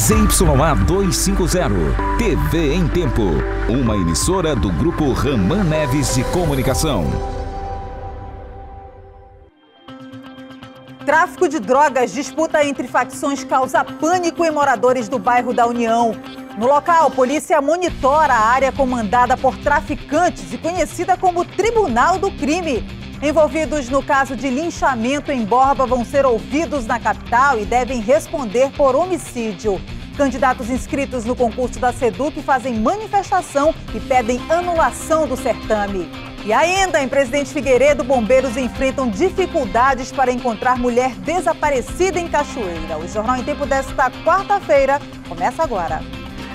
ZYA 250, TV em Tempo, uma emissora do Grupo Raman Neves de Comunicação. Tráfico de drogas, disputa entre facções causa pânico em moradores do bairro da União. No local, polícia monitora a área comandada por traficantes e conhecida como Tribunal do Crime. Envolvidos no caso de linchamento em Borba vão ser ouvidos na capital e devem responder por homicídio. Candidatos inscritos no concurso da SEDUC fazem manifestação e pedem anulação do certame. E ainda, em Presidente Figueiredo, bombeiros enfrentam dificuldades para encontrar mulher desaparecida em Cachoeira. O Jornal em Tempo desta quarta-feira começa agora.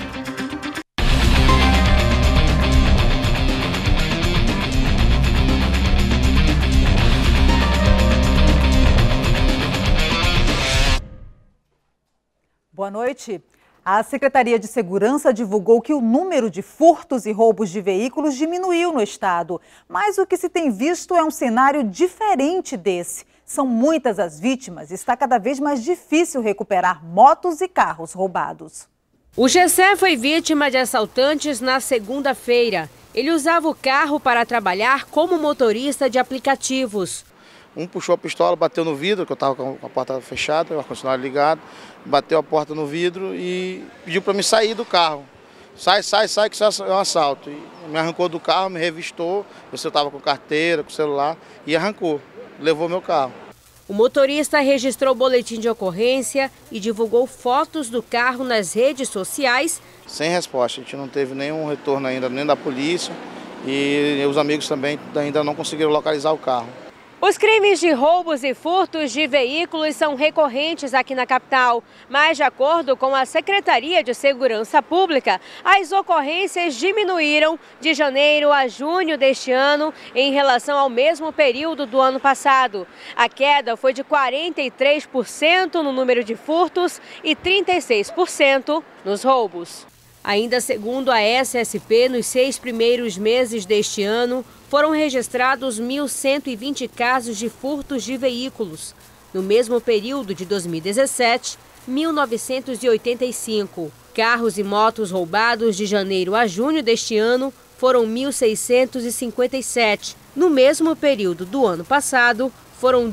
Boa noite. A Secretaria de Segurança divulgou que o número de furtos e roubos de veículos diminuiu no estado. Mas o que se tem visto é um cenário diferente desse. São muitas as vítimas e está cada vez mais difícil recuperar motos e carros roubados. O Gessé foi vítima de assaltantes na segunda-feira. Ele usava o carro para trabalhar como motorista de aplicativos. Um puxou a pistola, bateu no vidro, que eu estava com a porta fechada, o ar-condicionado ligado, bateu a porta no vidro e pediu para me sair do carro. Sai, que isso é um assalto. E me arrancou do carro, me revistou, eu estava com carteira, com celular, e arrancou, levou meu carro. O motorista registrou o boletim de ocorrência e divulgou fotos do carro nas redes sociais. Sem resposta, a gente não teve nenhum retorno ainda, nem da polícia, e os amigos também ainda não conseguiram localizar o carro. Os crimes de roubos e furtos de veículos são recorrentes aqui na capital, mas de acordo com a Secretaria de Segurança Pública, as ocorrências diminuíram de janeiro a junho deste ano em relação ao mesmo período do ano passado. A queda foi de 43% no número de furtos e 36% nos roubos. Ainda segundo a SSP, nos 6 primeiros meses deste ano, foram registrados 1.120 casos de furtos de veículos. No mesmo período de 2017, 1.985. Carros e motos roubados de janeiro a junho deste ano foram 1.657. No mesmo período do ano passado, foram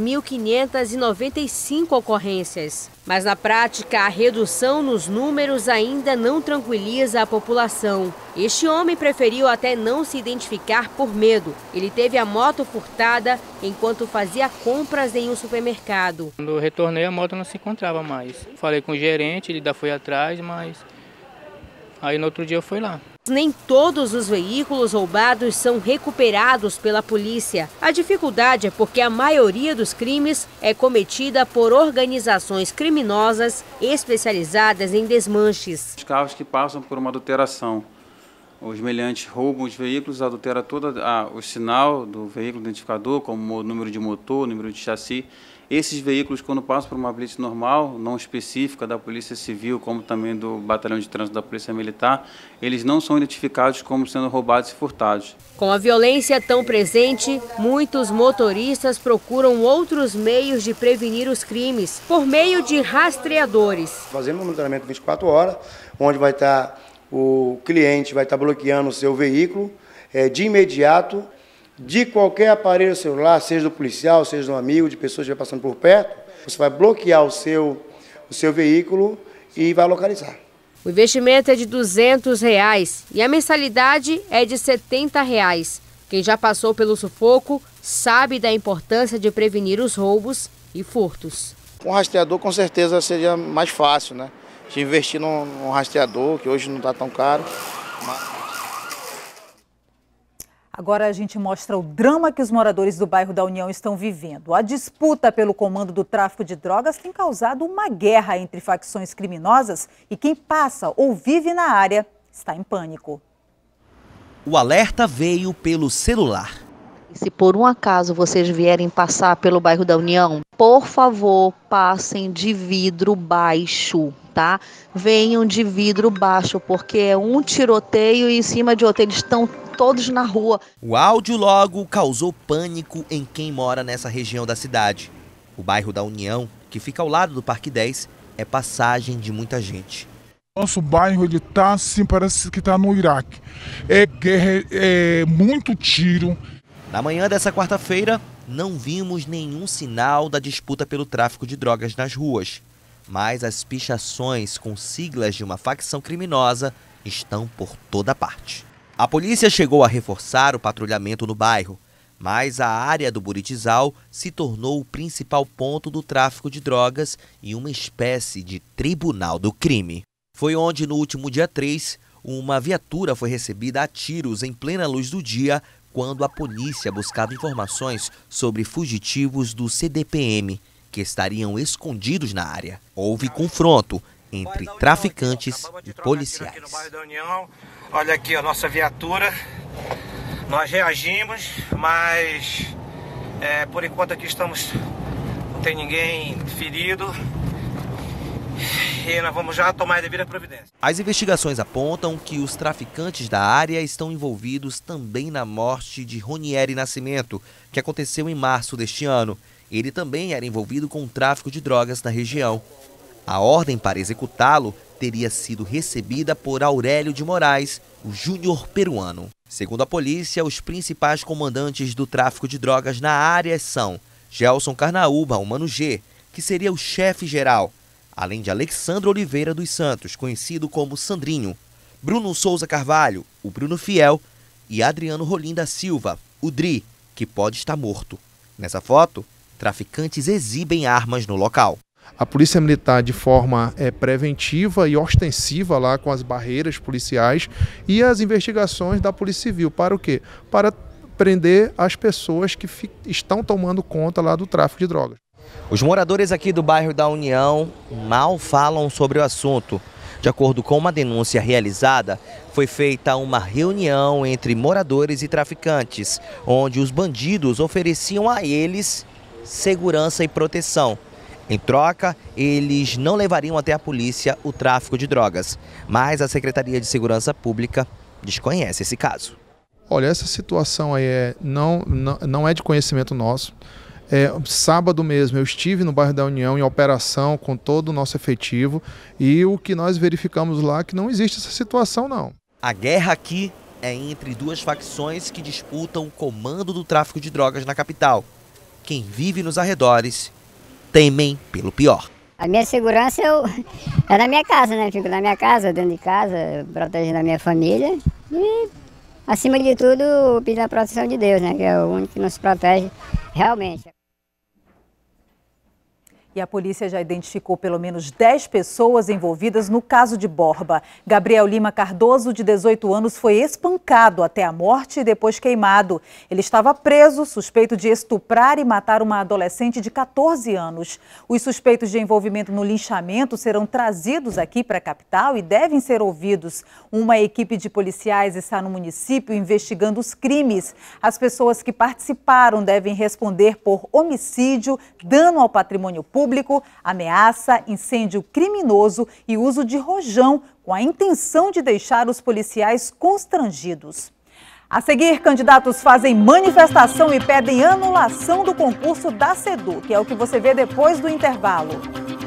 2.595 ocorrências. Mas na prática, a redução nos números ainda não tranquiliza a população. Este homem preferiu até não se identificar por medo. Ele teve a moto furtada enquanto fazia compras em um supermercado. Quando eu retornei, a moto não se encontrava mais. Falei com o gerente, ele ainda foi atrás, mas aí no outro dia eu fui lá. Nem todos os veículos roubados são recuperados pela polícia. A dificuldade é porque a maioria dos crimes é cometida por organizações criminosas especializadas em desmanches. Os carros que passam por uma adulteração, os meliantes roubam os veículos, adulteram todo o sinal do veículo identificador, como o número de motor, o número de chassi. Esses veículos, quando passam por uma blitz normal, não específica da Polícia Civil, como também do Batalhão de Trânsito da Polícia Militar, eles não são identificados como sendo roubados e furtados. Com a violência tão presente, muitos motoristas procuram outros meios de prevenir os crimes, por meio de rastreadores. Fazendo um monitoramento 24 horas, onde vai estar o cliente vai estar bloqueando o seu veículo de imediato, de qualquer aparelho celular, seja do policial, seja de um amigo, de pessoas que estiver passando por perto, você vai bloquear o seu veículo e vai localizar. O investimento é de R$200 e a mensalidade é de R$70. Quem já passou pelo sufoco sabe da importância de prevenir os roubos e furtos. Um rastreador com certeza seria mais fácil, né? De investir num rastreador, que hoje não está tão caro. Agora a gente mostra o drama que os moradores do bairro da União estão vivendo. A disputa pelo comando do tráfico de drogas tem causado uma guerra entre facções criminosas e quem passa ou vive na área está em pânico. O alerta veio pelo celular. Se por um acaso vocês vierem passar pelo bairro da União, por favor, passem de vidro baixo, tá? Venham de vidro baixo, porque é um tiroteio e em cima de outro, eles estão todos na rua. O áudio logo causou pânico em quem mora nessa região da cidade. O bairro da União, que fica ao lado do Parque 10, é passagem de muita gente. Nosso bairro, ele tá assim, parece que tá no Iraque. É guerra, é muito tiro. Na manhã dessa quarta-feira, não vimos nenhum sinal da disputa pelo tráfico de drogas nas ruas. Mas as pichações com siglas de uma facção criminosa estão por toda parte. A polícia chegou a reforçar o patrulhamento no bairro, mas a área do Buritizal se tornou o principal ponto do tráfico de drogas e uma espécie de tribunal do crime. Foi onde, no último dia 3, uma viatura foi recebida a tiros em plena luz do dia, quando a polícia buscava informações sobre fugitivos do CDPM, que estariam escondidos na área. Houve confronto entre traficantes e policiais. Olha aqui a nossa viatura, nós reagimos, mas por enquanto aqui não tem ninguém ferido. E nós vamos já tomar a devida providência. As investigações apontam que os traficantes da área estão envolvidos também na morte de Ronieri Nascimento, que aconteceu em março deste ano. Ele também era envolvido com o tráfico de drogas na região. A ordem para executá-lo teria sido recebida por Aurélio de Moraes, o júnior peruano. Segundo a polícia, os principais comandantes do tráfico de drogas na área são Gelson Carnaúba, o Mano G, que seria o chefe geral, além de Alexandre Oliveira dos Santos, conhecido como Sandrinho, Bruno Souza Carvalho, o Bruno Fiel, e Adriano Rolim da Silva, o Dri, que pode estar morto. Nessa foto, traficantes exibem armas no local. A Polícia Militar, de forma preventiva e ostensiva lá com as barreiras policiais, e as investigações da Polícia Civil. Para o quê? Para prender as pessoas que estão tomando conta lá do tráfico de drogas. Os moradores aqui do bairro da União mal falam sobre o assunto. De acordo com uma denúncia realizada, foi feita uma reunião entre moradores e traficantes, onde os bandidos ofereciam a eles segurança e proteção. Em troca, eles não levariam até a polícia o tráfico de drogas, mas a Secretaria de Segurança Pública desconhece esse caso. Olha, essa situação aí não é de conhecimento nosso. Sábado mesmo eu estive no bairro da União em operação com todo o nosso efetivo e o que nós verificamos lá é que não existe essa situação não. A guerra aqui é entre duas facções que disputam o comando do tráfico de drogas na capital. Quem vive nos arredores temem pelo pior. A minha segurança é na minha casa, né? Fico na minha casa, dentro de casa, protegendo a minha família e, acima de tudo, pedir a proteção de Deus, né? Que é o único que nos protege realmente. E a polícia já identificou pelo menos 10 pessoas envolvidas no caso de Borba. Gabriel Lima Cardoso, de 18 anos, foi espancado até a morte e depois queimado. Ele estava preso, suspeito de estuprar e matar uma adolescente de 14 anos. Os suspeitos de envolvimento no linchamento serão trazidos aqui para a capital e devem ser ouvidos. Uma equipe de policiais está no município investigando os crimes. As pessoas que participaram devem responder por homicídio, dano ao patrimônio público, ameaça, incêndio criminoso e uso de rojão com a intenção de deixar os policiais constrangidos. A seguir, candidatos fazem manifestação e pedem anulação do concurso da SEDU, que é o que você vê depois do intervalo.